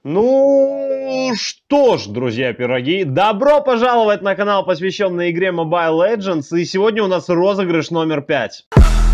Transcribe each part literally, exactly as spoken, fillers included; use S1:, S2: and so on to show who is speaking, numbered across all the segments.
S1: Ну что ж, друзья-пироги, добро пожаловать на канал, посвященный игре Mobile Legends, и сегодня у нас розыгрыш номер пять.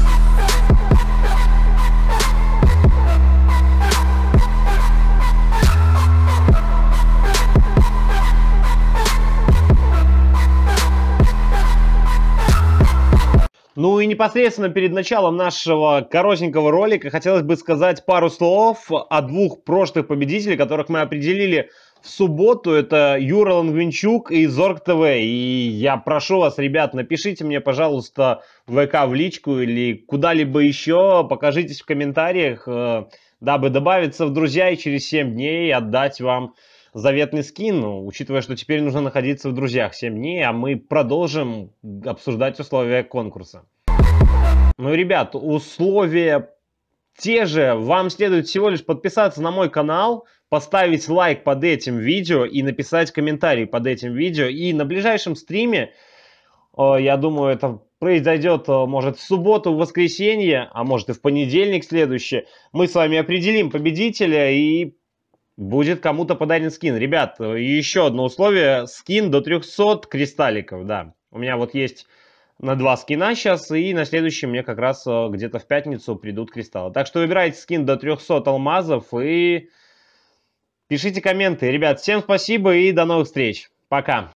S1: Ну и непосредственно перед началом нашего коротенького ролика хотелось бы сказать пару слов о двух прошлых победителей, которых мы определили в субботу. Это Юра Лангвинчук и Зорг ТВ. И я прошу вас, ребят, напишите мне, пожалуйста, в ВК в личку или куда-либо еще, покажитесь в комментариях, дабы добавиться в друзья и через семь дней отдать вам заветный скин, ну, учитывая, что теперь нужно находиться в друзьях семь дней, а мы продолжим обсуждать условия конкурса. Ну, ребят, условия те же. Вам следует всего лишь подписаться на мой канал, поставить лайк под этим видео и написать комментарий под этим видео. И на ближайшем стриме, я думаю, это произойдет, может, в субботу, в воскресенье, а может и в понедельник следующий, мы с вами определим победителя и будет кому-то подарен скин. Ребят, еще одно условие. Скин до трёхсот кристалликов, да. У меня вот есть на два скина сейчас, и на следующий мне как раз где-то в пятницу придут кристаллы. Так что выбирайте скин до трёхсот алмазов и пишите комменты. Ребят, всем спасибо и до новых встреч. Пока.